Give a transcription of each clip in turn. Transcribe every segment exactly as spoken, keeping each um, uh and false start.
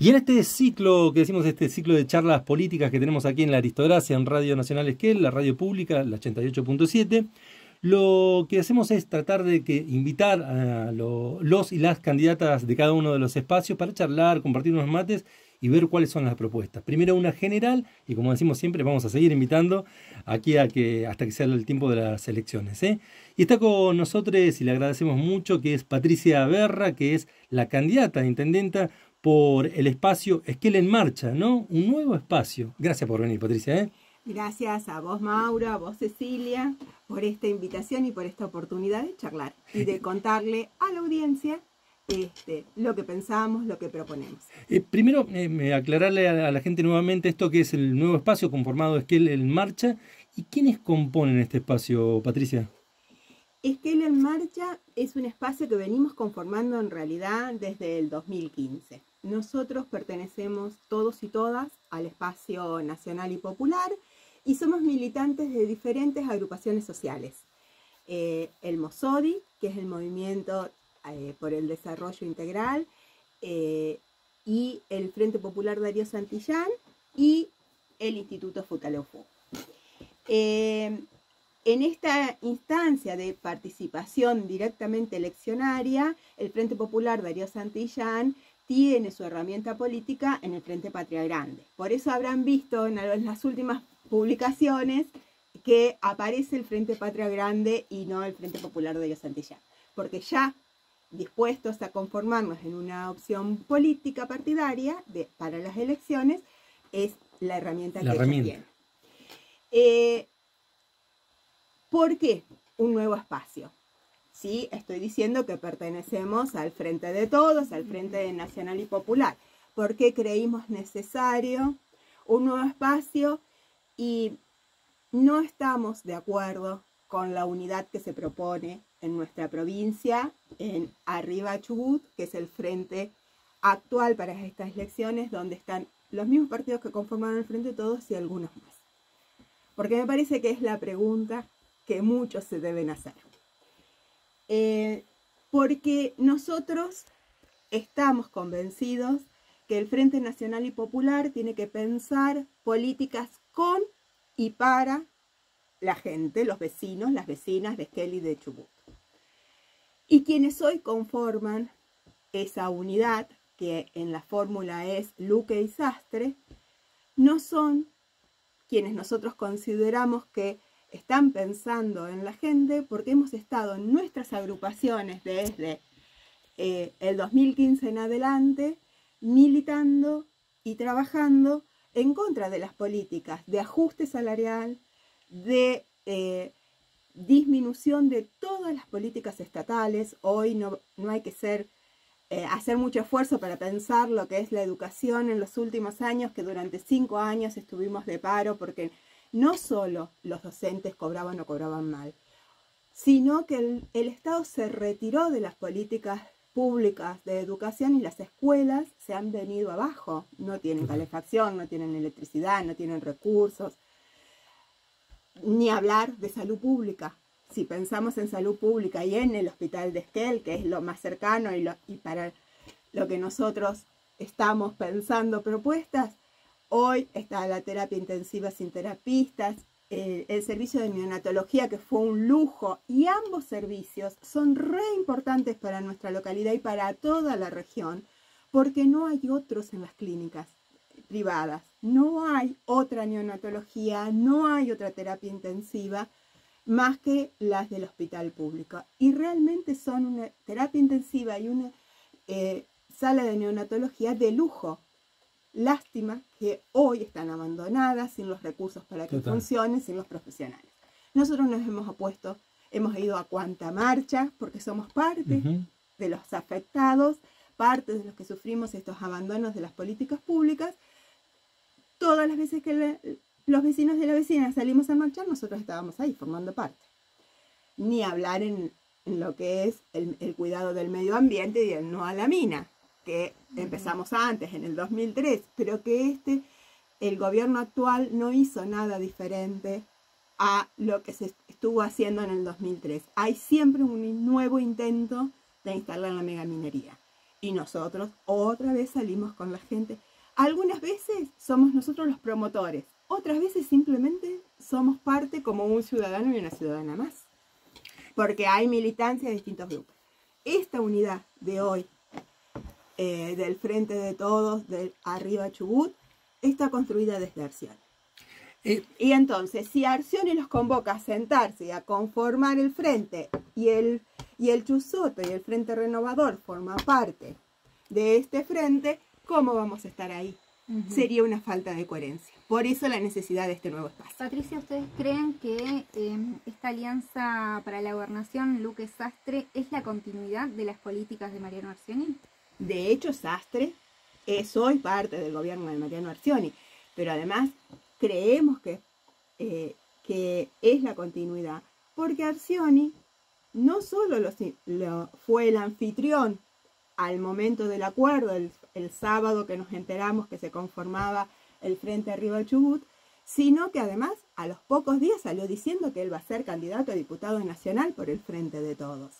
Y en este ciclo, que decimos este ciclo de charlas políticas que tenemos aquí en la Aristocracia, en Radio Nacional Esquel, la radio pública, la ochenta y ocho punto siete, lo que hacemos es tratar de que invitar a lo, los y las candidatas de cada uno de los espacios para charlar, compartir unos mates y ver cuáles son las propuestas. Primero una general, y como decimos siempre, vamos a seguir invitando aquí a que hasta que sea el tiempo de las elecciones, ¿eh? Y está con nosotros, y le agradecemos mucho, que es Patricia Berra, que es la candidata a intendenta por el espacio Esquel en Marcha, ¿no? Un nuevo espacio. Gracias por venir, Patricia, ¿eh? Gracias a vos, Mauro, a vos, Cecilia, por esta invitación y por esta oportunidad de charlar y de contarle a la audiencia este, lo que pensamos, lo que proponemos. Eh, primero, eh, aclararle a, a la gente nuevamente esto que es el nuevo espacio conformado Esquel en Marcha. ¿Y quiénes componen este espacio, Patricia? Esquel en Marcha es un espacio que venimos conformando en realidad desde el dos mil quince. Nosotros pertenecemos todos y todas al espacio nacional y popular y somos militantes de diferentes agrupaciones sociales. Eh, el MOSODI, que es el Movimiento eh, por el Desarrollo Integral, eh, y el Frente Popular Darío Santillán y el Instituto Futaleufú. Eh, En esta instancia de participación directamente eleccionaria, el Frente Popular Darío Santillán tiene su herramienta política en el Frente Patria Grande. Por eso habrán visto en las últimas publicaciones que aparece el Frente Patria Grande y no el Frente Popular Darío Santillán. Porque ya dispuestos a conformarnos en una opción política partidaria de, para las elecciones, es la herramienta la que herramienta. ellos tienen. Eh, ¿Por qué un nuevo espacio? Sí, estoy diciendo que pertenecemos al Frente de Todos, al Frente Nacional y Popular. ¿Por qué creímos necesario un nuevo espacio? Y no estamos de acuerdo con la unidad que se propone en nuestra provincia, en Arriba Chubut, que es el frente actual para estas elecciones, donde están los mismos partidos que conforman el Frente de Todos y algunos más. Porque me parece que es la pregunta que muchos se deben hacer. Eh, porque nosotros estamos convencidos que el Frente Nacional y Popular tiene que pensar políticas con y para la gente, los vecinos, las vecinas de Esquel y de Chubut. Y quienes hoy conforman esa unidad, que en la fórmula es Luque y Sastre, no son quienes nosotros consideramos que están pensando en la gente, porque hemos estado en nuestras agrupaciones desde eh, el dos mil quince en adelante, militando y trabajando en contra de las políticas de ajuste salarial, de eh, disminución de todas las políticas estatales. Hoy no, no hay que ser, eh, hacer mucho esfuerzo para pensar lo que es la educación en los últimos años, que durante cinco años estuvimos de paro porque no solo los docentes cobraban o cobraban mal, sino que el, el Estado se retiró de las políticas públicas de educación y las escuelas se han venido abajo. No tienen calefacción, no tienen electricidad, no tienen recursos. Ni hablar de salud pública. Si pensamos en salud pública y en el hospital de Esquel, que es lo más cercano y, lo, y para lo que nosotros estamos pensando propuestas, hoy está la terapia intensiva sin terapistas, eh, el servicio de neonatología, que fue un lujo, y ambos servicios son re importantes para nuestra localidad y para toda la región, porque no hay otros en las clínicas privadas, no hay otra neonatología, no hay otra terapia intensiva más que las del hospital público. Y realmente son una terapia intensiva y una eh, sala de neonatología de lujo. Lástima que hoy están abandonadas, sin los recursos para que Total. funcionen, sin los profesionales. Nosotros nos hemos opuesto, hemos ido a cuanta marcha, porque somos parte uh-huh. de los afectados, parte de los que sufrimos estos abandonos de las políticas públicas. Todas las veces que le, los vecinos de la vecina salimos a marchar, nosotros estábamos ahí formando parte. Ni hablar en, en lo que es el, el cuidado del medio ambiente y el no a la mina, que empezamos antes, en el dos mil tres, pero que este, el gobierno actual no hizo nada diferente a lo que se estuvo haciendo en el dos mil tres. Hay siempre un nuevo intento de instalar la megaminería. Y nosotros otra vez salimos con la gente. Algunas veces somos nosotros los promotores, otras veces simplemente somos parte como un ciudadano y una ciudadana más, porque hay militancia de distintos grupos. Esta unidad de hoy, eh, del Frente de Todos, del Arriba Chubut, está construida desde Arcioni. Eh, y entonces, si Arcioni los convoca a sentarse y a conformar el frente, y el, y el Chusoto y el Frente Renovador forman parte de este frente, ¿cómo vamos a estar ahí? Uh-huh. Sería una falta de coherencia. Por eso la necesidad de este nuevo espacio. Patricia, ¿ustedes creen que eh, esta alianza para la gobernación Luque-Sastre es la continuidad de las políticas de Mariano Arcioni? De hecho, Sastre es hoy parte del gobierno de Mariano Arcioni, pero además creemos que, eh, que es la continuidad, porque Arcioni no solo lo, lo, fue el anfitrión al momento del acuerdo, el, el sábado que nos enteramos que se conformaba el Frente Arriba Chubut, sino que además a los pocos días salió diciendo que él va a ser candidato a diputado nacional por el Frente de Todos.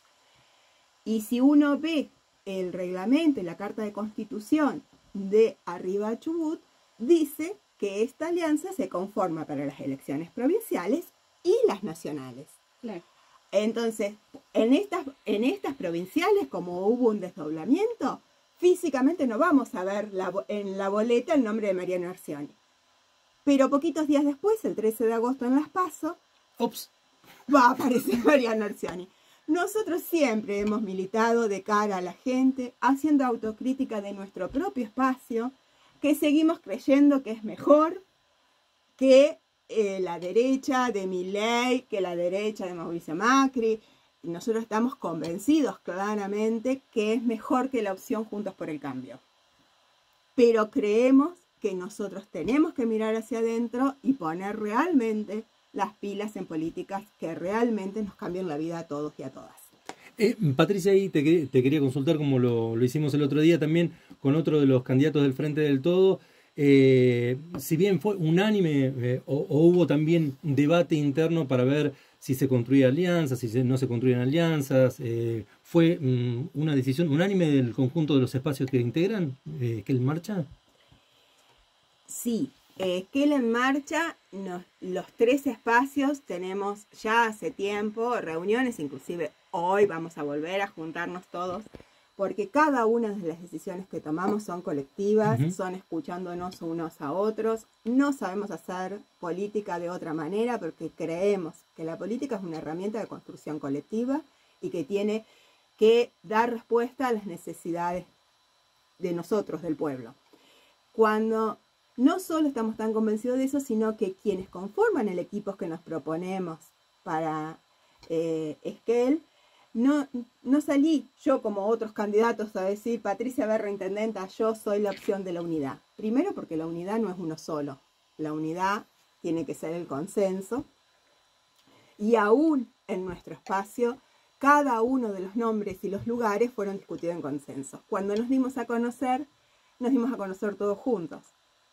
Y si uno ve el reglamento y la carta de constitución de Arriba Chubut, dice que esta alianza se conforma para las elecciones provinciales y las nacionales. Claro. Entonces, en estas, en estas provinciales, como hubo un desdoblamiento, físicamente no vamos a ver la, en la boleta el nombre de Mariano Arcioni. Pero poquitos días después, el trece de agosto en Las PASO, Ups. va a aparecer Mariano Arcioni. Nosotros siempre hemos militado de cara a la gente, haciendo autocrítica de nuestro propio espacio, que seguimos creyendo que es mejor que eh, la derecha de Milei, que la derecha de Mauricio Macri. Y nosotros estamos convencidos claramente que es mejor que la opción Juntos por el Cambio. Pero creemos que nosotros tenemos que mirar hacia adentro y poner realmente las pilas en políticas que realmente nos cambien la vida a todos y a todas. Eh, Patricia, ahí te, te quería consultar, como lo, lo hicimos el otro día también con otro de los candidatos del Frente del Todo. Eh, si bien fue unánime eh, o, o hubo también un debate interno para ver si se construían alianzas, si se, no se construían alianzas, eh, ¿fue um, una decisión unánime del conjunto de los espacios que integran eh, Esquel en Marcha? Sí, eh, Esquel en Marcha, nos, los tres espacios tenemos ya hace tiempo reuniones, inclusive hoy vamos a volver a juntarnos todos, porque cada una de las decisiones que tomamos son colectivas, uh-huh. son escuchándonos unos a otros. No sabemos hacer política de otra manera porque creemos que la política es una herramienta de construcción colectiva y que tiene que dar respuesta a las necesidades de nosotros, del pueblo. Cuando no solo estamos tan convencidos de eso, sino que quienes conforman el equipo que nos proponemos para eh, Esquel, No, no salí yo como otros candidatos a decir, Patricia Berra, intendenta, yo soy la opción de la unidad. Primero porque la unidad no es uno solo. La unidad tiene que ser el consenso. Y aún en nuestro espacio, cada uno de los nombres y los lugares fueron discutidos en consenso. Cuando nos dimos a conocer, nos dimos a conocer todos juntos.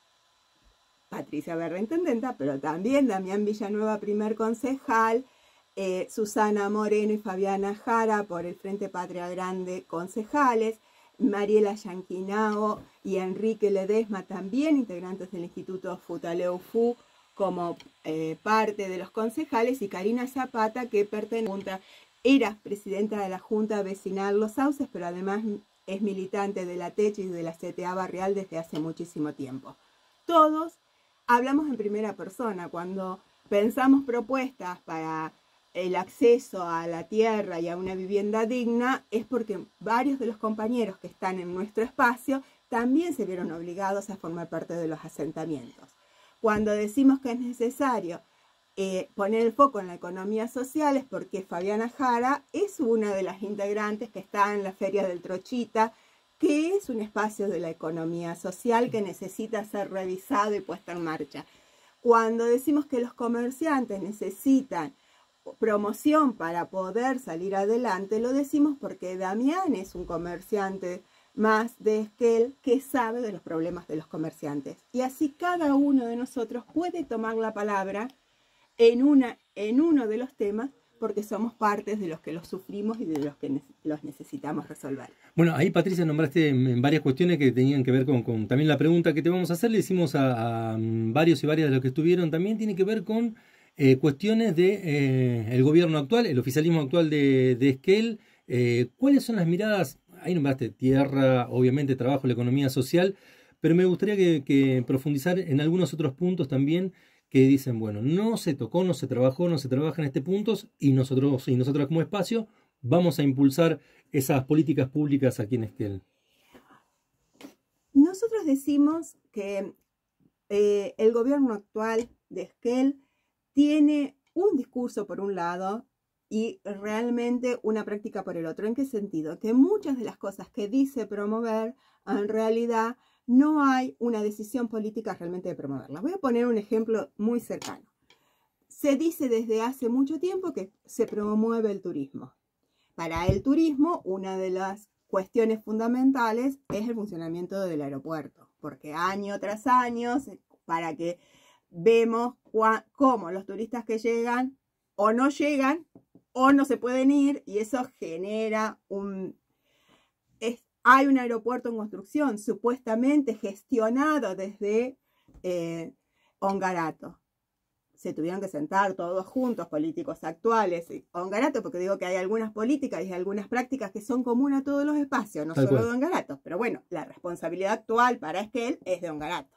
Patricia Berra, intendenta, pero también Damián Villanueva, primer concejal, Eh, Susana Moreno y Fabiana Jara por el Frente Patria Grande, concejales, Mariela Yanquinao y Enrique Ledesma, también integrantes del Instituto Futaleufú, como eh, parte de los concejales, y Karina Zapata, que pertenece, era presidenta de la Junta Vecinal Los Sauces, pero además es militante de la T E C y de la C T A Barrial desde hace muchísimo tiempo. Todos hablamos en primera persona cuando pensamos propuestas para el acceso a la tierra y a una vivienda digna, es porque varios de los compañeros que están en nuestro espacio también se vieron obligados a formar parte de los asentamientos. Cuando decimos que es necesario eh, poner el foco en la economía social, es porque Fabiana Jara es una de las integrantes que está en la Feria del Trochita, que es un espacio de la economía social que necesita ser revisado y puesto en marcha. Cuando decimos que los comerciantes necesitan promoción para poder salir adelante, lo decimos porque Damián es un comerciante más de Esquel que sabe de los problemas de los comerciantes. Y así cada uno de nosotros puede tomar la palabra en, una, en uno de los temas porque somos partes de los que los sufrimos y de los que ne los necesitamos resolver. Bueno, ahí Patricia nombraste en varias cuestiones que tenían que ver con, con también la pregunta que te vamos a hacer, le hicimos a, a varios y varias de los que estuvieron, también tiene que ver con eh, cuestiones de eh, el gobierno actual, el oficialismo actual de, de Esquel. Eh, ¿Cuáles son las miradas? Ahí nombraste tierra, obviamente trabajo, la economía social, pero me gustaría que, que profundizar en algunos otros puntos también que dicen, bueno, no se tocó, no se trabajó, no se trabaja en este punto y nosotros y nosotros como espacio vamos a impulsar esas políticas públicas aquí en Esquel. Nosotros decimos que eh, el gobierno actual de Esquel tiene un discurso por un lado y realmente una práctica por el otro. ¿En qué sentido? Que muchas de las cosas que dice promover, en realidad no hay una decisión política realmente de promoverlas. Voy a poner un ejemplo muy cercano. Se dice desde hace mucho tiempo que se promueve el turismo. Para el turismo, una de las cuestiones fundamentales es el funcionamiento del aeropuerto, porque año tras año, para que vemos cómo los turistas que llegan o no llegan o no se pueden ir, y eso genera un... Es, hay un aeropuerto en construcción, supuestamente gestionado desde eh, Ongarato. Se tuvieron que sentar todos juntos, políticos actuales, Ongarato, porque digo que hay algunas políticas y algunas prácticas que son comunes a todos los espacios, no solo de Ongarato. Pero bueno, la responsabilidad actual para Esquel es de Ongarato.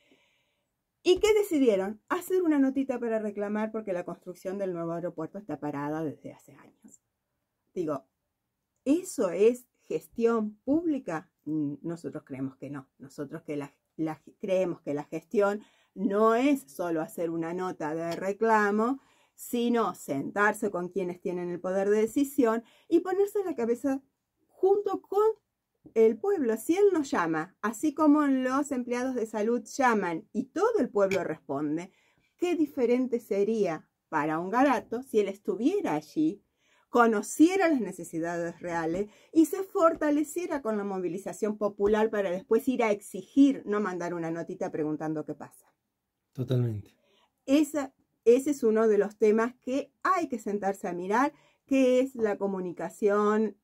¿Y qué decidieron? Hacer una notita para reclamar porque la construcción del nuevo aeropuerto está parada desde hace años. Digo, ¿eso es gestión pública? Nosotros creemos que no. Nosotros que la, la, creemos que la gestión no es solo hacer una nota de reclamo, sino sentarse con quienes tienen el poder de decisión y ponerse en la cabeza junto con el pueblo. Si él nos llama, así como los empleados de salud llaman y todo el pueblo responde, ¿qué diferente sería para Ongarato si él estuviera allí, conociera las necesidades reales y se fortaleciera con la movilización popular para después ir a exigir, no mandar una notita preguntando qué pasa? Totalmente. Esa, ese es uno de los temas que hay que sentarse a mirar, que es la comunicación.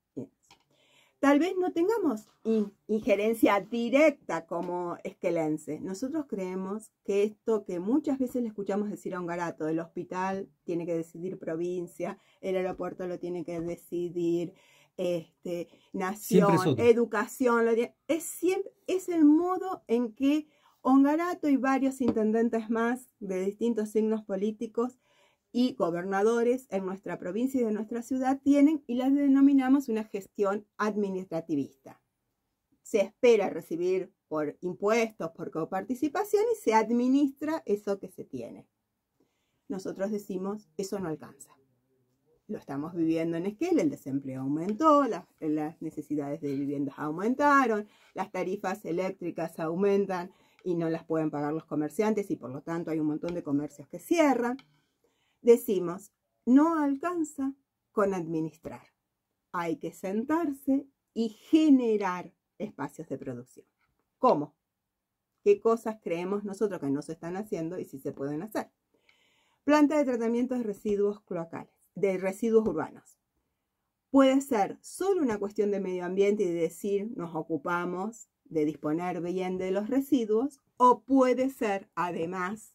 Tal vez no tengamos in, injerencia directa como esquelense. Nosotros creemos que esto que muchas veces le escuchamos decir a Ongarato, el hospital tiene que decidir provincia, el aeropuerto lo tiene que decidir este, nación, es educación, lo tiene, es, siempre, es el modo en que Ongarato y varios intendentes más de distintos signos políticos y gobernadores en nuestra provincia y de nuestra ciudad tienen, y las denominamos una gestión administrativista. Se espera recibir por impuestos, por coparticipación y se administra eso que se tiene. Nosotros decimos, eso no alcanza. Lo estamos viviendo en Esquel, el desempleo aumentó, las, las necesidades de viviendas aumentaron, las tarifas eléctricas aumentan y no las pueden pagar los comerciantes y por lo tanto hay un montón de comercios que cierran. Decimos, no alcanza con administrar. Hay que sentarse y generar espacios de producción. ¿Cómo? ¿Qué cosas creemos nosotros que no se están haciendo y si se pueden hacer? Planta de tratamiento de residuos cloacales, de residuos urbanos. Puede ser solo una cuestión de medio ambiente y de decir, nos ocupamos de disponer bien de los residuos, o puede ser además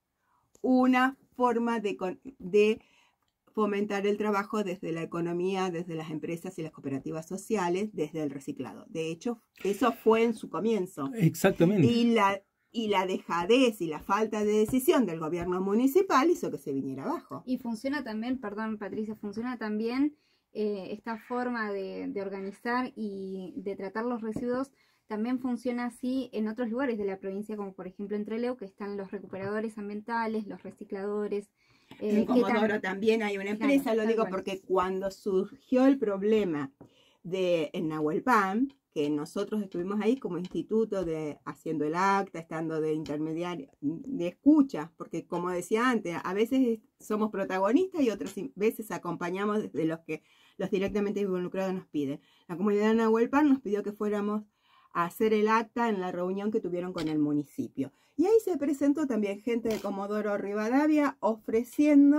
una forma de, de fomentar el trabajo desde la economía, desde las empresas y las cooperativas sociales, desde el reciclado. De hecho, eso fue en su comienzo. Exactamente. Y la, y la dejadez y la falta de decisión del gobierno municipal hizo que se viniera abajo. Y funciona también, perdón Patricia, funciona también eh, esta forma de, de organizar y de tratar los residuos. También funciona así en otros lugares de la provincia, como por ejemplo en Trelew, que están los recuperadores ambientales, los recicladores. Eh, en Comodoro tam también hay una empresa, claro, lo digo bueno. Porque cuando surgió el problema de en Nahuelpan, que nosotros estuvimos ahí como instituto de haciendo el acta, estando de intermediario, de escucha, porque como decía antes, a veces somos protagonistas y otras veces acompañamos desde los que los directamente involucrados nos piden. La comunidad de Nahuelpan nos pidió que fuéramos a hacer el acta en la reunión que tuvieron con el municipio. Y ahí se presentó también gente de Comodoro Rivadavia ofreciendo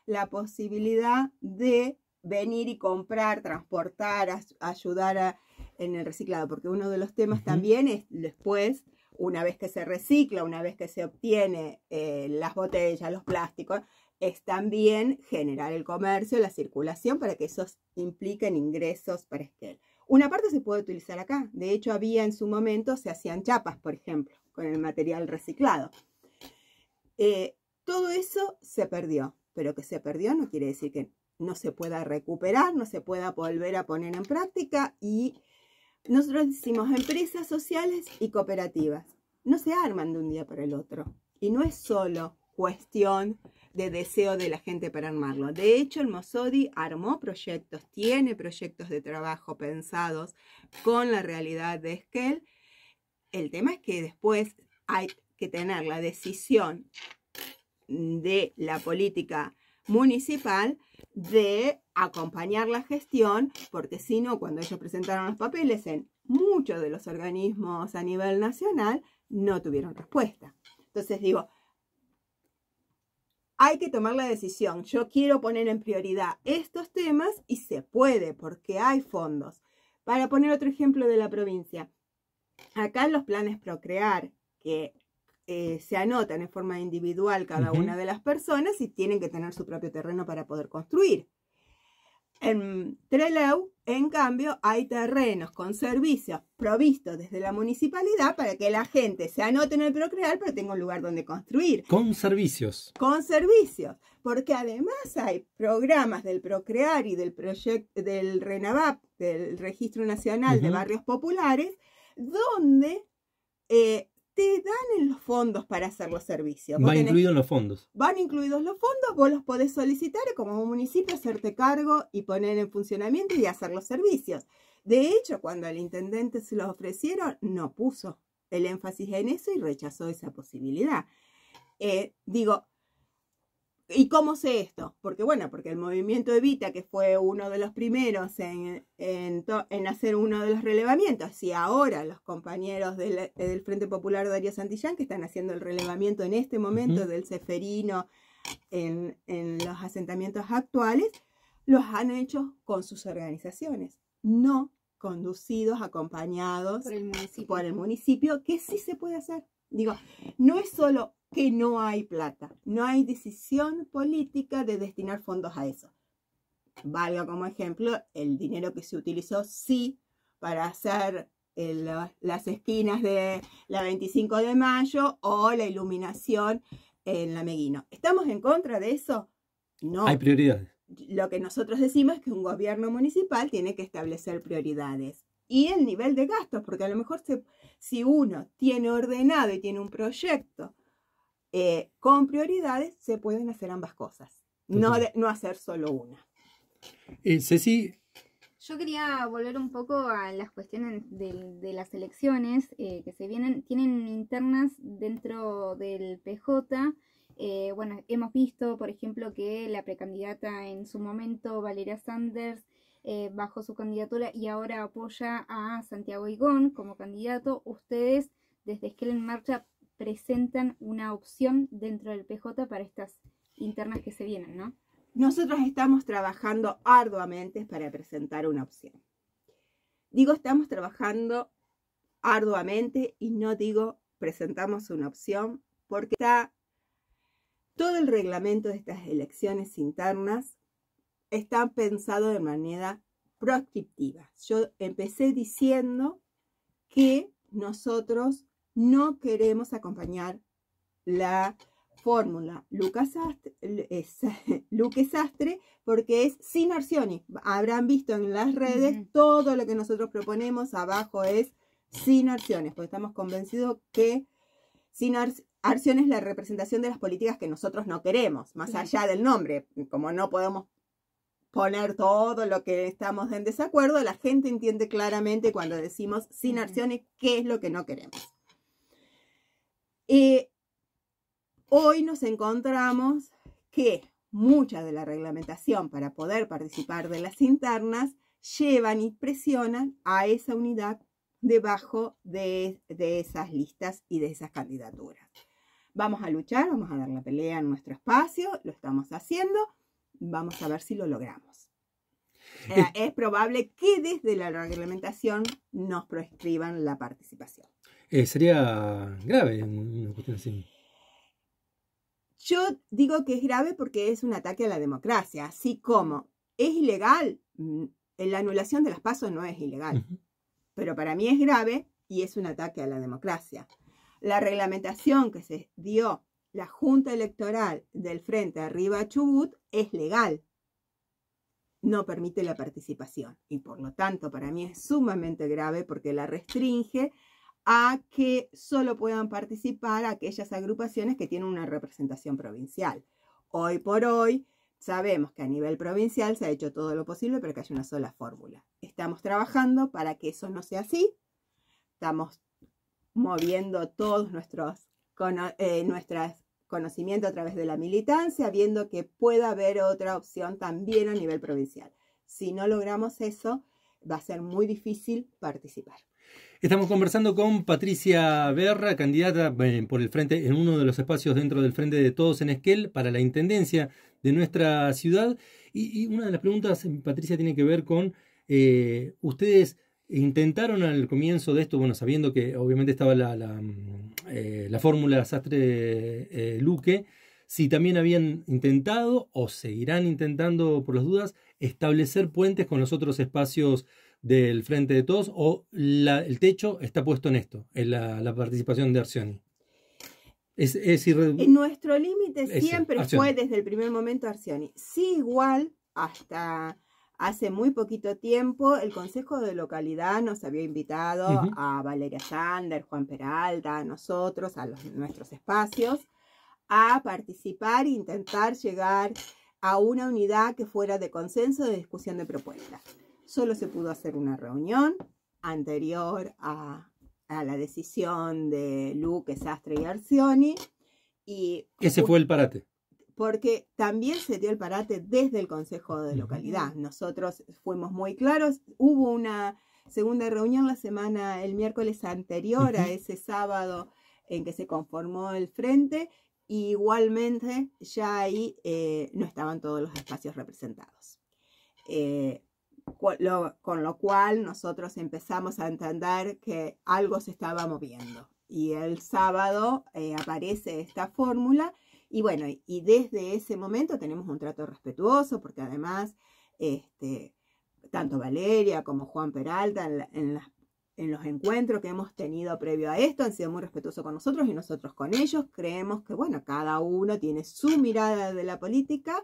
la posibilidad de venir y comprar, transportar, a, ayudar a, en el reciclado, porque uno de los temas uh-huh. también es después, una vez que se recicla, una vez que se obtiene eh, las botellas, los plásticos, es también generar el comercio, la circulación, para que esos impliquen ingresos para Esquel. Una parte se puede utilizar acá. De hecho, había en su momento, se hacían chapas, por ejemplo, con el material reciclado. Eh, todo eso se perdió, pero que se perdió no quiere decir que no se pueda recuperar, no se pueda volver a poner en práctica. Y nosotros decimos empresas sociales y cooperativas. No se arman de un día para el otro. Y no es solo cuestión de deseo de la gente para armarlo. De hecho, el Mosodi armó proyectos, tiene proyectos de trabajo pensados con la realidad de Esquel. El tema es que después hay que tener la decisión de la política municipal de acompañar la gestión, porque si no, cuando ellos presentaron los papeles en muchos de los organismos a nivel nacional, no tuvieron respuesta. Entonces digo, hay que tomar la decisión. Yo quiero poner en prioridad estos temas y se puede porque hay fondos. Para poner otro ejemplo de la provincia, acá en los planes Procrear, que eh, se anotan en forma individual cada uh-huh. una de las personas y tienen que tener su propio terreno para poder construir. En Trelew, en cambio, hay terrenos con servicios provistos desde la municipalidad para que la gente se anote en el Procrear, pero tenga un lugar donde construir. Con servicios. Con servicios. Porque además hay programas del Procrear y del proyecto del RENAVAP, del Registro Nacional uh-huh. de Barrios Populares, donde eh, te dan en los fondos para hacer los servicios. Va incluido en los fondos. Van incluidos los fondos, vos los podés solicitar y como municipio hacerte cargo y poner en funcionamiento y hacer los servicios. De hecho, cuando al intendente se los ofrecieron, no puso el énfasis en eso y rechazó esa posibilidad. Eh, digo, ¿y cómo sé esto? Porque bueno, porque el movimiento Evita, que fue uno de los primeros en, en, en hacer uno de los relevamientos, y ahora los compañeros del, del Frente Popular Darío Santillán, que están haciendo el relevamiento en este momento uh-huh. del Ceferino en, en los asentamientos actuales, los han hecho con sus organizaciones, no conducidos, acompañados por el municipio, por el municipio que sí se puede hacer. Digo, no es solo que no hay plata, no hay decisión política de destinar fondos a eso. Valga como ejemplo el dinero que se utilizó sí para hacer el, las esquinas de la veinticinco de mayo o la iluminación en la Meguino. ¿Estamos en contra de eso? No. Hay prioridades. Lo que nosotros decimos es que un gobierno municipal tiene que establecer prioridades. Y el nivel de gastos, porque a lo mejor se, si uno tiene ordenado y tiene un proyecto eh, con prioridades, se pueden hacer ambas cosas, no, de, no hacer solo una. Eh, Ceci. Yo quería volver un poco a las cuestiones de, de las elecciones eh, que se vienen, tienen internas dentro del P J. Eh, bueno, hemos visto, por ejemplo, que la precandidata en su momento, Valeria Sanders, Eh, bajo su candidatura y ahora apoya a Santiago Higón como candidato. Ustedes desde Esquel en Marcha presentan una opción dentro del P J para estas internas que se vienen, ¿no? Nosotros estamos trabajando arduamente para presentar una opción. Digo estamos trabajando arduamente y no digo presentamos una opción porque está todo el reglamento de estas elecciones internas está pensado de manera proactiva. Yo empecé diciendo que nosotros no queremos acompañar la fórmula Lucas Sastre, es, Luque Sastre porque es sin Arcioni. Habrán visto en las redes uh-huh. todo lo que nosotros proponemos abajo es sin Arciones, porque estamos convencidos que sin Arciones Arcioni es la representación de las políticas que nosotros no queremos, más uh-huh. allá del nombre. Como no podemos poner todo lo que estamos en desacuerdo, la gente entiende claramente cuando decimos sin Arcioni qué es lo que no queremos. Eh, hoy nos encontramos que mucha de la reglamentación para poder participar de las internas llevan y presionan a esa unidad debajo de, de esas listas y de esas candidaturas. Vamos a luchar, vamos a dar la pelea en nuestro espacio, lo estamos haciendo. vamos a ver si lo logramos. Eh, es probable que desde la reglamentación nos proscriban la participación. Eh, sería grave una cuestión así. Yo digo que es grave porque es un ataque a la democracia, así como es ilegal, la anulación de las PASO no es ilegal, uh-huh. pero para mí es grave y es un ataque a la democracia. La reglamentación que se dio la Junta Electoral del Frente Arriba Chubut es legal, no permite la participación y por lo tanto para mí es sumamente grave porque la restringe a que solo puedan participar aquellas agrupaciones que tienen una representación provincial. Hoy por hoy sabemos que a nivel provincial se ha hecho todo lo posible para que haya una sola fórmula. Estamos trabajando para que eso no sea así. Estamos moviendo todos nuestros eh, nuestros conocimientos a través de la militancia, viendo que pueda haber otra opción también a nivel provincial. Si no logramos eso, va a ser muy difícil participar. Estamos conversando con Patricia Berra, candidata por el frente en uno de los espacios dentro del Frente de Todos en Esquel para la intendencia de nuestra ciudad. Y, y una de las preguntas, Patricia, tiene que ver con eh, ustedes intentaron al comienzo de esto, bueno, sabiendo que obviamente estaba la, la, eh, la fórmula Sastre-Luque, eh, si también habían intentado o seguirán intentando, por las dudas, establecer puentes con los otros espacios del Frente de Todos, o la, el techo está puesto en esto, en la, la participación de Arcioni. Es, es irre... Nuestro límite siempre Arcioni. Fue desde el primer momento Arcioni. Sí, igual hasta hace muy poquito tiempo el Consejo de Localidad nos había invitado uh-huh. a Valeria Sander, Juan Peralta, a nosotros, a los, nuestros espacios, a participar e intentar llegar a una unidad que fuera de consenso de discusión de propuestas. Solo se pudo hacer una reunión anterior a, a la decisión de Luque, Sastre y Arcioni. Y ese fue el parate. Porque también se dio el parate desde el Consejo de Localidad. Nosotros fuimos muy claros. Hubo una segunda reunión la semana, el miércoles anterior uh-huh. a ese sábado en que se conformó el frente. Y igualmente ya ahí eh, no estaban todos los espacios representados. Eh, Lo, con lo cual nosotros empezamos a entender que algo se estaba moviendo y el sábado eh, aparece esta fórmula y bueno, y, y desde ese momento tenemos un trato respetuoso porque además este, tanto Valeria como Juan Peralta en, la, en, la, en los encuentros que hemos tenido previo a esto han sido muy respetuosos con nosotros y nosotros con ellos. Creemos que bueno, cada uno tiene su mirada de la política,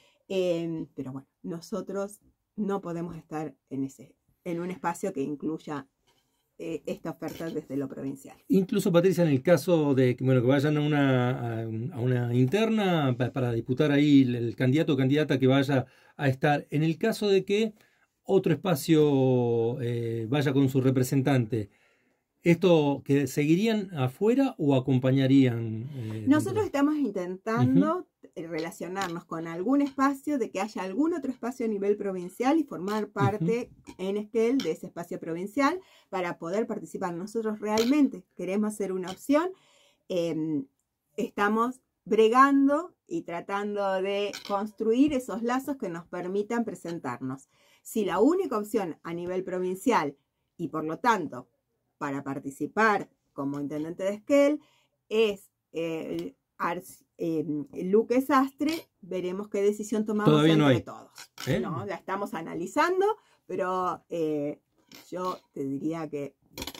eh, pero bueno, nosotros no podemos estar en ese en un espacio que incluya eh, esta oferta desde lo provincial. Incluso, Patricia, en el caso de que, bueno, que vayan a una, a, a una interna para, para disputar ahí el, el candidato o candidata que vaya a estar, en el caso de que otro espacio eh, vaya con su representante, ¿esto que seguirían afuera o acompañarían? Eh, Nosotros estamos intentando uh-huh. relacionarnos con algún espacio, de que haya algún otro espacio a nivel provincial y formar parte uh-huh. en Esquel de ese espacio provincial para poder participar. Nosotros realmente queremos hacer una opción. Eh, estamos bregando y tratando de construir esos lazos que nos permitan presentarnos. Si la única opción a nivel provincial y por lo tanto para participar como intendente de Esquel es eh, eh, Luque Sastre, veremos qué decisión tomamos Todavía no entre hay. todos. ¿Eh? ¿No? La estamos analizando, pero eh, yo te diría que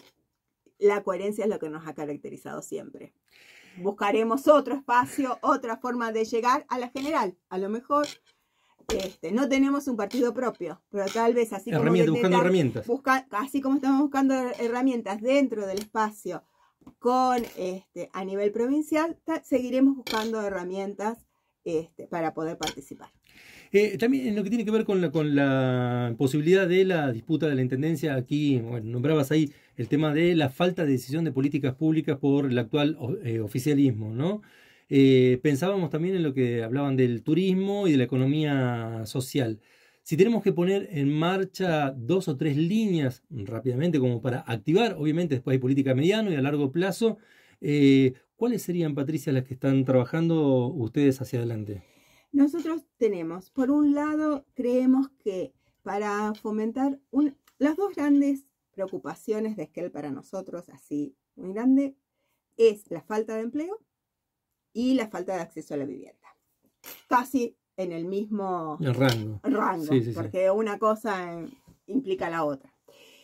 la coherencia es lo que nos ha caracterizado siempre. Buscaremos otro espacio, otra forma de llegar a la general. A lo mejor Este, no tenemos un partido propio, pero tal vez así como, buscando herramientas. Busca, así como estamos buscando herramientas dentro del espacio con este, a nivel provincial, seguiremos buscando herramientas este, para poder participar. Eh, también en lo que tiene que ver con la, con la posibilidad de la disputa de la intendencia, aquí bueno, nombrabas ahí el tema de la falta de decisión de políticas públicas por el actual eh, oficialismo, ¿no? Eh, pensábamos también en lo que hablaban del turismo y de la economía social. Si tenemos que poner en marcha dos o tres líneas rápidamente como para activar, obviamente después hay política a mediano y a largo plazo, eh, ¿cuáles serían, Patricia, las que están trabajando ustedes hacia adelante? Nosotros tenemos, por un lado, creemos que para fomentar un, las dos grandes preocupaciones de Esquel para nosotros, así muy grande, es la falta de empleo y la falta de acceso a la vivienda. Casi en el mismo el rango, rango sí, sí, porque sí. una cosa implica la otra.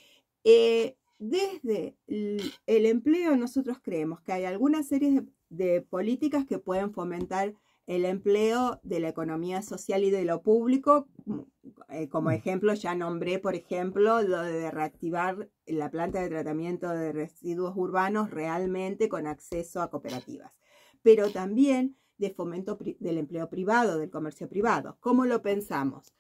Eh, desde el, el empleo nosotros creemos que hay algunas series de, de políticas que pueden fomentar el empleo de la economía social y de lo público. Eh, como ejemplo, ya nombré, por ejemplo, lo de reactivar la planta de tratamiento de residuos urbanos realmente con acceso a cooperativas. Pero también de fomento del empleo privado, del comercio privado. ¿Cómo lo pensamos?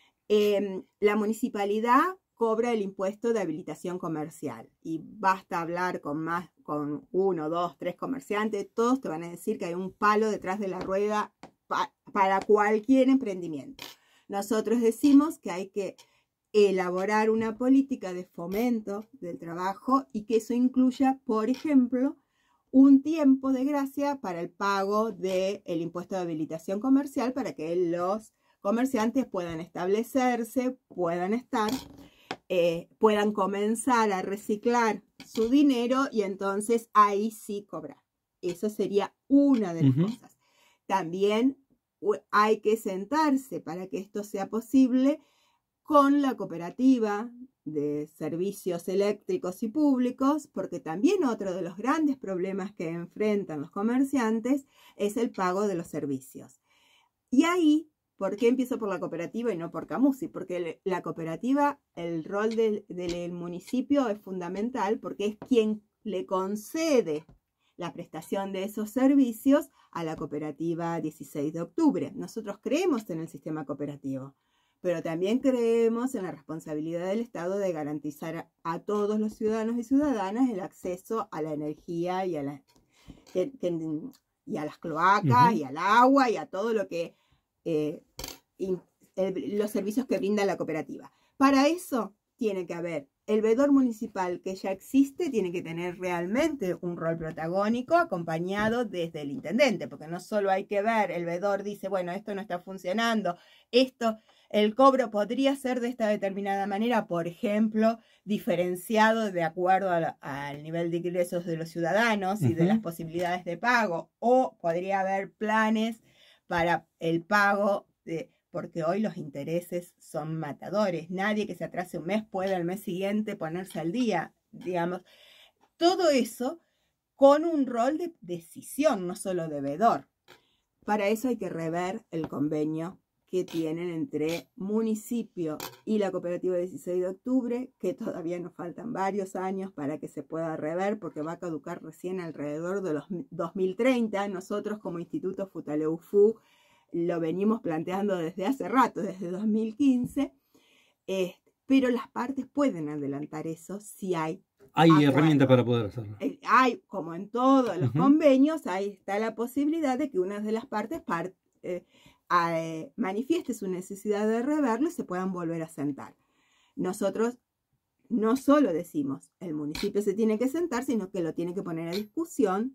Eh, la municipalidad cobra el impuesto de habilitación comercial y basta hablar con más, con uno, dos, tres comerciantes, todos te van a decir que hay un palo detrás de la rueda pa, para cualquier emprendimiento. Nosotros decimos que hay que elaborar una política de fomento del trabajo y que eso incluya, por ejemplo, un tiempo de gracia para el pago del impuesto de habilitación comercial para que los comerciantes puedan establecerse, puedan estar, eh, puedan comenzar a reciclar su dinero y entonces ahí sí cobrar. Eso sería una de las uh-huh. cosas. También hay que sentarse para que esto sea posible con la cooperativa de servicios eléctricos y públicos, porque también otro de los grandes problemas que enfrentan los comerciantes es el pago de los servicios. Y ahí, ¿por qué empiezo por la cooperativa y no por Camusi? Porque la cooperativa, el rol del, del municipio es fundamental porque es quien le concede la prestación de esos servicios a la cooperativa dieciséis de octubre. Nosotros creemos en el sistema cooperativo, pero también creemos en la responsabilidad del Estado de garantizar a, a todos los ciudadanos y ciudadanas el acceso a la energía y a, la, que, que, y a las cloacas uh-huh. y al agua y a todo lo que eh, in, el, los servicios que brinda la cooperativa. Para eso tiene que haber el veedor municipal que ya existe, tiene que tener realmente un rol protagónico acompañado desde el intendente, porque no solo hay que ver, el veedor dice, bueno, esto no está funcionando, esto... El cobro podría ser de esta determinada manera, por ejemplo, diferenciado de acuerdo a la, al nivel de ingresos de los ciudadanos uh-huh. y de las posibilidades de pago, o podría haber planes para el pago, de, porque hoy los intereses son matadores. Nadie que se atrase un mes puede al mes siguiente ponerse al día, digamos. Todo eso con un rol de decisión, no solo de veedor. Para eso hay que rever el convenio que tienen entre municipio y la cooperativa dieciséis de octubre, que todavía nos faltan varios años para que se pueda rever, porque va a caducar recién alrededor de los dos mil treinta. Nosotros como Instituto Futaleufú lo venimos planteando desde hace rato, desde dos mil quince, eh, pero las partes pueden adelantar eso si hay Hay acuerdo. Herramientas para poder hacerlo. Hay, como en todos los uh-huh. convenios, ahí está la posibilidad de que una de las partes part, eh, Eh, manifieste su necesidad de reverlo y se puedan volver a sentar. Nosotros no solo decimos el municipio se tiene que sentar, sino que lo tiene que poner a discusión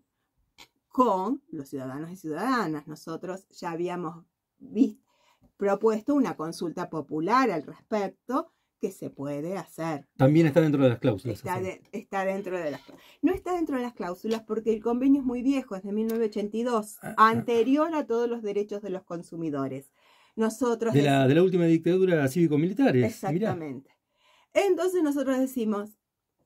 con los ciudadanos y ciudadanas. Nosotros ya habíamos visto, propuesto una consulta popular al respecto que se puede hacer. También está dentro de las cláusulas. Está, de, está dentro de las No está dentro de las cláusulas porque el convenio es muy viejo, es de mil novecientos ochenta y dos, ah, anterior ah. a todos los derechos de los consumidores. Nosotros de, la, de la última dictadura cívico-militar. Exactamente. Mirá. Entonces nosotros decimos,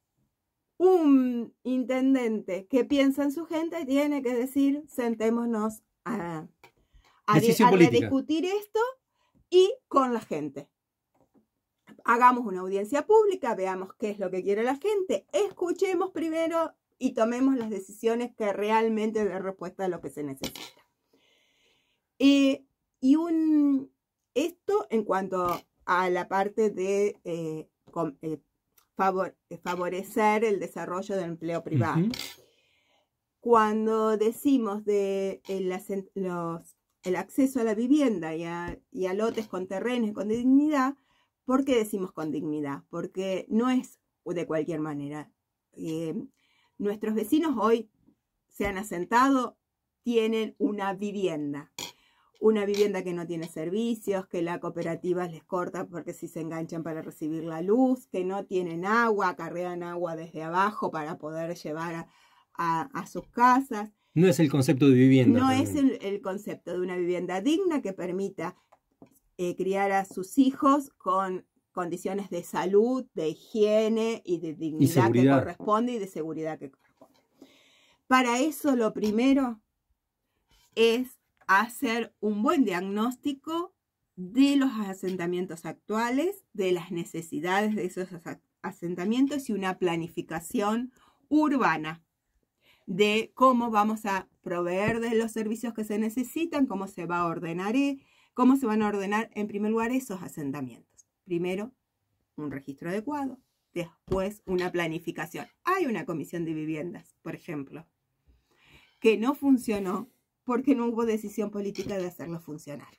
un intendente que piensa en su gente tiene que decir, sentémonos a, a, de, a rediscutir esto y con la gente. Hagamos una audiencia pública, veamos qué es lo que quiere la gente, escuchemos primero y tomemos las decisiones que realmente den respuesta a lo que se necesita. Eh, y un, esto en cuanto a la parte de eh, com, eh, favor, favorecer el desarrollo del empleo privado. Uh-huh. Cuando decimos de el, los, el acceso a la vivienda y a, y a lotes con terrenos y con dignidad, ¿por qué decimos con dignidad? Porque no es de cualquier manera. Eh, nuestros vecinos hoy se han asentado, tienen una vivienda. una vivienda que no tiene servicios, que la cooperativa les corta porque si se enganchan para recibir la luz, que no tienen agua, acarrean agua desde abajo para poder llevar a, a, a sus casas. No es el concepto de vivienda. No realmente. es el, el concepto de una vivienda digna que permita eh, criar a sus hijos con condiciones de salud, de higiene y de dignidad que corresponde y de seguridad que corresponde. Para eso lo primero es hacer un buen diagnóstico de los asentamientos actuales, de las necesidades de esos asentamientos y una planificación urbana de cómo vamos a proveer de los servicios que se necesitan, cómo se va a ordenar, cómo se van a ordenar en primer lugar esos asentamientos. Primero, un registro adecuado, después una planificación. Hay una comisión de viviendas, por ejemplo, que no funcionó porque no hubo decisión política de hacerlo funcionar.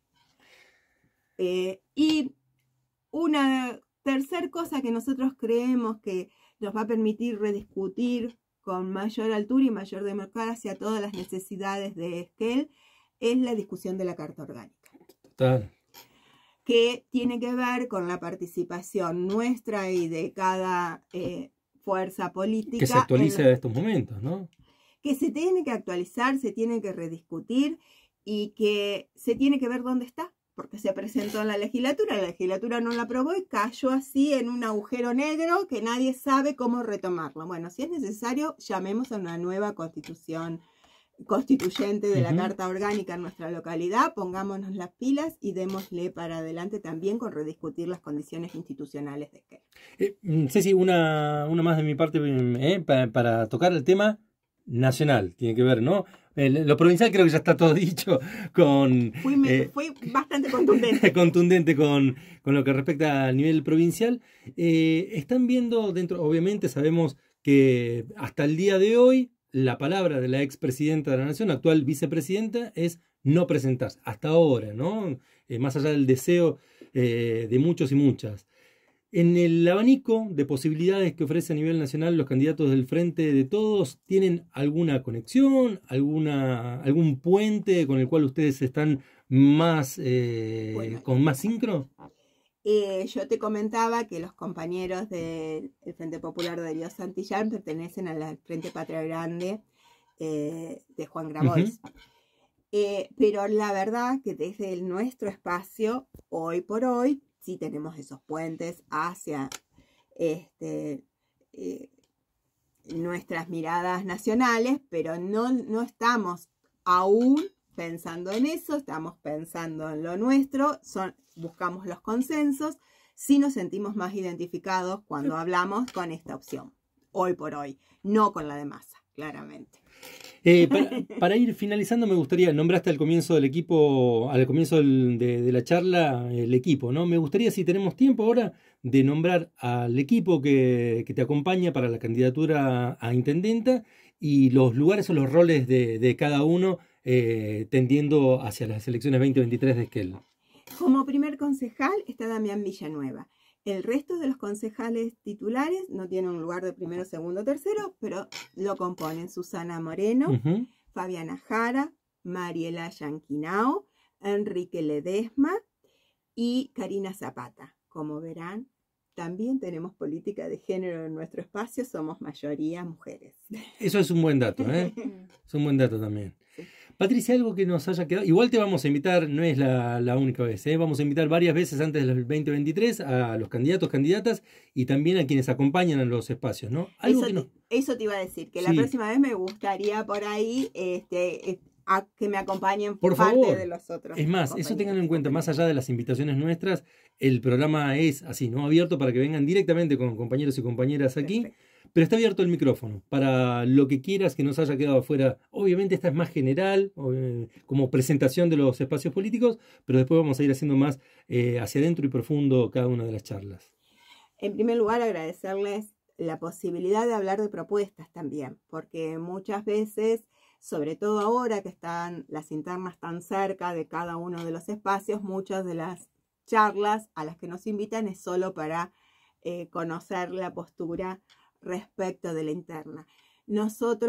Eh, y una tercera cosa que nosotros creemos que nos va a permitir rediscutir con mayor altura y mayor democracia todas las necesidades de Esquel es la discusión de la Carta Orgánica. Total. Que tiene que ver con la participación nuestra y de cada eh, fuerza política. Que se actualice en estos momentos, ¿no? Que se tiene que actualizar, se tiene que rediscutir y que se tiene que ver dónde está, porque se presentó en la legislatura, la legislatura no la aprobó y cayó así en un agujero negro que nadie sabe cómo retomarlo. Bueno, si es necesario, llamemos a una nueva constitución constituyente de la uh-huh. Carta Orgánica en nuestra localidad, pongámonos las pilas y démosle para adelante también con rediscutir las condiciones institucionales de Esquel. Eh, Ceci, una, una más de mi parte eh, para, para tocar el tema nacional, tiene que ver, ¿no? Eh, lo provincial creo que ya está todo dicho con... Fui, me, eh, fui bastante contundente. contundente con, con lo que respecta al nivel provincial. Eh, están viendo dentro, obviamente sabemos que hasta el día de hoy la palabra de la expresidenta de la Nación, actual vicepresidenta, es no presentarse. Hasta ahora, ¿no? Eh, más allá del deseo eh, de muchos y muchas. En el abanico de posibilidades que ofrece a nivel nacional los candidatos del Frente de Todos, ¿tienen alguna conexión, alguna, algún puente con el cual ustedes están más eh, bueno, con más sincro? Eh, yo te comentaba que los compañeros del Frente Popular de Darío Santillán pertenecen al Frente Patria Grande eh, de Juan Grabois. Uh-huh. eh, pero la verdad que desde el, nuestro espacio, hoy por hoy, sí tenemos esos puentes hacia este, eh, nuestras miradas nacionales, pero no, no estamos aún pensando en eso, estamos pensando en lo nuestro, son, buscamos los consensos, sí nos sentimos más identificados cuando hablamos con esta opción, hoy por hoy, no con la de Massa, claramente. Eh, para, para ir finalizando, me gustaría, nombraste al comienzo del equipo, al comienzo del, de, de la charla, el equipo, ¿no? Me gustaría, si tenemos tiempo ahora, de nombrar al equipo que, que te acompaña para la candidatura a intendenta y los lugares o los roles de, de cada uno eh, tendiendo hacia las elecciones veinte veintitrés de Esquel. Como primer concejal está Damián Villanueva. El resto de los concejales titulares no tienen un lugar de primero, segundo, tercero, pero lo componen Susana Moreno, uh-huh. Fabiana Jara, Mariela Yanquinao, Enrique Ledesma y Karina Zapata. Como verán, también tenemos política de género en nuestro espacio, somos mayoría mujeres. Eso es un buen dato, ¿eh? Es un buen dato también. Sí. Patricia, algo que nos haya quedado, igual te vamos a invitar, no es la, la única vez, ¿eh? Vamos a invitar varias veces antes del veinte veintitrés a los candidatos, candidatas y también a quienes acompañan en los espacios, ¿no? Algo eso, que no... te, eso te iba a decir, que sí. La próxima vez me gustaría por ahí este, a que me acompañen por parte favor. De los otros. Es más, eso tengan en cuenta, más allá de las invitaciones nuestras, el programa es así, ¿no? Abierto para que vengan directamente con compañeros y compañeras aquí. Perfecto. Pero está abierto el micrófono para lo que quieras que nos haya quedado afuera. Obviamente esta es más general, como presentación de los espacios políticos, pero después vamos a ir haciendo más eh, hacia adentro y profundo cada una de las charlas. En primer lugar, agradecerles la posibilidad de hablar de propuestas también, porque muchas veces, sobre todo ahora que están las internas tan cerca de cada uno de los espacios, muchas de las charlas a las que nos invitan es solo para eh, conocer la postura respecto de la interna. Nosotros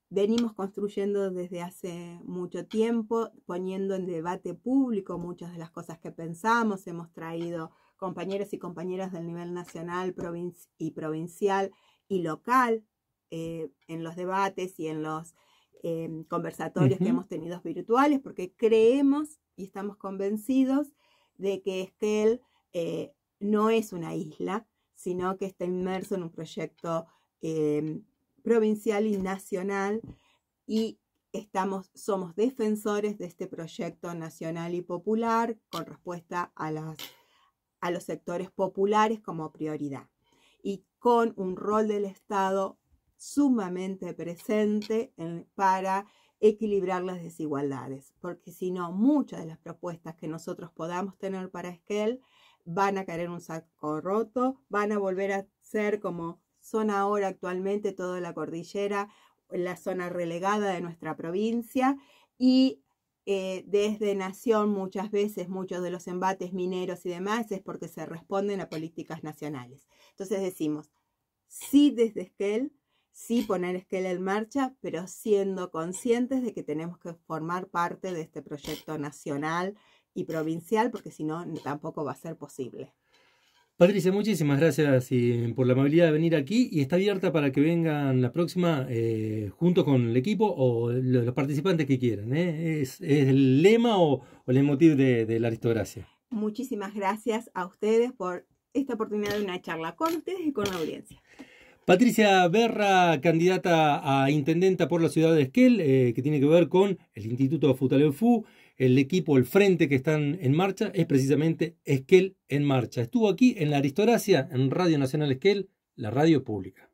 venimos construyendo desde hace mucho tiempo, poniendo en debate público muchas de las cosas que pensamos. Hemos traído compañeros y compañeras del nivel nacional provinci- y provincial y local eh, en los debates y en los eh, conversatorios uh-huh. que hemos tenido virtuales, porque creemos y estamos convencidos de que Esquel eh, no es una isla, sino que está inmerso en un proyecto eh, provincial y nacional, y estamos, somos defensores de este proyecto nacional y popular con respuesta a, las, a los sectores populares como prioridad, y con un rol del Estado sumamente presente en, para equilibrar las desigualdades, porque si no, muchas de las propuestas que nosotros podamos tener para Esquel van a caer en un saco roto, van a volver a ser como son ahora actualmente toda la cordillera, la zona relegada de nuestra provincia, y eh, desde Nación muchas veces muchos de los embates mineros y demás es porque se responden a políticas nacionales. Entonces decimos, sí desde Esquel, sí poner Esquel en marcha, pero siendo conscientes de que tenemos que formar parte de este proyecto nacional y provincial, porque si no, tampoco va a ser posible. Patricia, muchísimas gracias y, por la amabilidad de venir aquí, y está abierta para que vengan la próxima eh, junto con el equipo o los, los participantes que quieran. ¿eh? ¿Es, ¿Es el lema o, o el motivo de, de la aristocracia? Muchísimas gracias a ustedes por esta oportunidad de una charla con ustedes y con la audiencia. Patricia Berra, candidata a intendenta por la ciudad de Esquel, eh, que tiene que ver con el Instituto Futaleufú. El equipo, el frente que están en marcha es precisamente Esquel en Marcha. Estuvo aquí en la Aristocracia, en Radio Nacional Esquel, la radio pública.